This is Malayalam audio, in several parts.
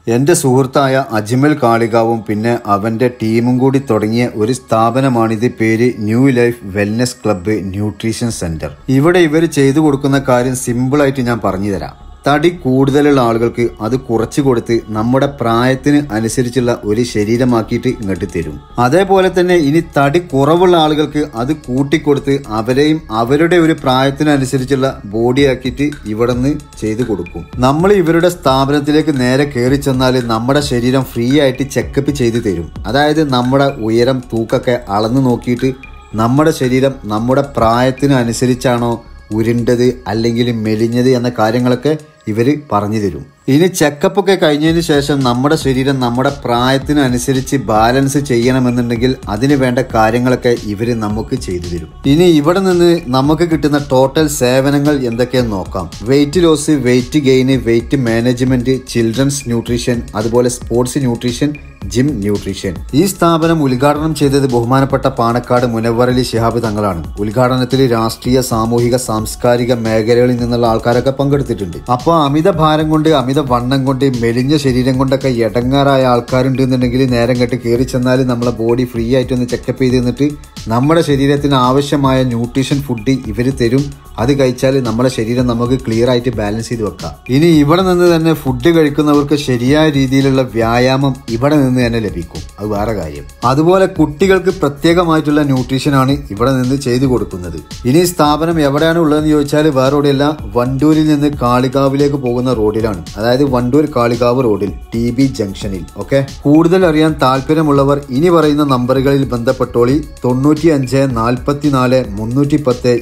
എൻ്റെ സുഹൃത്തായ അജ്മൽ കാളികാവും പിന്നെ അവൻ്റെ ടീമും കൂടി തുടങ്ങിയ ഒരു സ്ഥാപനമാണിത്. പേര് new life wellness club nutrition centre. ഇവിടെ ഇവർ ചെയ്തു കൊടുക്കുന്ന കാര്യം സിമ്പിളായിട്ട് ഞാൻ പറഞ്ഞു തരാം. തടി കൂടുതലുള്ള ആളുകൾക്ക് അത് കുറച്ചു കൊടുത്ത് നമ്മുടെ പ്രായത്തിന് അനുസരിച്ചുള്ള ഒരു ശരീരമാക്കിയിട്ട് ഇങ്ങോട്ട് തരും. അതേപോലെ തന്നെ ഇനി തടി കുറവുള്ള ആളുകൾക്ക് അത് കൂട്ടിക്കൊടുത്ത് അവരെയും അവരുടെ ഒരു പ്രായത്തിനനുസരിച്ചുള്ള ബോഡി ആക്കിയിട്ട് ഇവിടെ നിന്ന് ചെയ്തു കൊടുക്കും. നമ്മൾ ഇവരുടെ സ്ഥാപനത്തിലേക്ക് നേരെ കയറി ചെന്നാൽ നമ്മുടെ ശരീരം ഫ്രീ ആയിട്ട് ചെക്കപ്പ് ചെയ്തു തരും. അതായത് നമ്മുടെ ഉയരം തൂക്കൊക്കെ അളന്നു നോക്കിയിട്ട് നമ്മുടെ ശരീരം നമ്മുടെ പ്രായത്തിന് അനുസരിച്ചാണോ ഉരുണ്ടത് അല്ലെങ്കിൽ മെലിഞ്ഞത് എന്ന കാര്യങ്ങളൊക്കെ ഇവര് പറഞ്ഞു തരും. ഇനി ചെക്കപ്പൊക്കെ കഴിഞ്ഞതിന് ശേഷം നമ്മുടെ ശരീരം നമ്മുടെ പ്രായത്തിനനുസരിച്ച് ബാലൻസ് ചെയ്യണമെന്നുണ്ടെങ്കിൽ അതിന് വേണ്ട കാര്യങ്ങളൊക്കെ ഇവര് നമുക്ക് ചെയ്തു തരും. ഇനി ഇവിടെ നിന്ന് നമുക്ക് കിട്ടുന്ന ടോട്ടൽ സേവനങ്ങൾ എന്തൊക്കെയെന്ന് നോക്കാം. Weight loss, weight gain, weight management, children's nutrition, അതുപോലെ സ്പോർട്സ് ന്യൂട്രീഷൻ, ജിം ന്യൂട്രീഷൻ. ഈ സ്ഥാപനം ഉദ്ഘാടനം ചെയ്തത് ബഹുമാനപ്പെട്ട പാണക്കാട് മുനവ്വറലി ശിഹാബ് തങ്ങളാണ്. ഉദ്ഘാടനത്തിൽ രാഷ്ട്രീയ, സാമൂഹിക, സാംസ്കാരിക മേഖലകളിൽ നിന്നുള്ള ആൾക്കാരൊക്കെ പങ്കെടുത്തിട്ടുണ്ട്. അപ്പോൾ അമിത ഭാരം കൊണ്ട്, അമിത വണ്ണം കൊണ്ട്, മെലിഞ്ഞ ശരീരം കൊണ്ടൊക്കെ എടങ്ങാറായ ആൾക്കാരുണ്ട് എന്നുണ്ടെങ്കിൽ നേരം കെട്ട് കയറി ചെന്നാൽ നമ്മളെ ബോഡി ഫ്രീ ആയിട്ട് ഒന്ന് ചെക്കപ്പ് ചെയ്ത് തന്നിട്ട് നമ്മുടെ ശരീരത്തിന് ആവശ്യമായ ന്യൂട്രീഷൻ ഫുഡ് ഇവർ തരും. അത് കഴിച്ചാൽ നമ്മുടെ ശരീരം നമുക്ക് ക്ലിയർ ആയിട്ട് ബാലൻസ് ചെയ്ത് വെക്കാം. ഇനി ഇവിടെ നിന്ന് തന്നെ ഫുഡ് കഴിക്കുന്നവർക്ക് ശരിയായ രീതിയിലുള്ള വ്യായാമം ഇവിടെ നിന്ന് തന്നെ ലഭിക്കും. അത് വേറെ കാര്യം. അതുപോലെ കുട്ടികൾക്ക് പ്രത്യേകമായിട്ടുള്ള ന്യൂട്രീഷൻ ആണ് ഇവിടെ നിന്ന് ചെയ്തു കൊടുക്കുന്നത്. ഇനി സ്ഥാപനം എവിടെയാണ് ഉള്ളതെന്ന് ചോദിച്ചാൽ വേറെ എവിടെയല്ല, വണ്ടൂരിൽ നിന്ന് കാളികാവിലേക്ക് പോകുന്ന റോഡിലാണ്. അതായത് വണ്ടൂർ കാളികാവ് റോഡിൽ TB ജംഗ്ഷനിൽ. ഓക്കെ, കൂടുതൽ അറിയാൻ താല്പര്യമുള്ളവർ ഇനി പറയുന്ന നമ്പറുകളിൽ ബന്ധപ്പെട്ടോളി. 95 44 310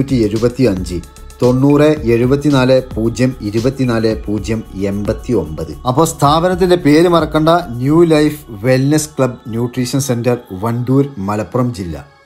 275, 90 74 0 24 0 89. അപ്പോൾ സ്ഥാപനത്തിന്റെ പേര് മറക്കണ്ട, new life wellness club nutrition centre, Wandoor, Malappuram ജില്ല.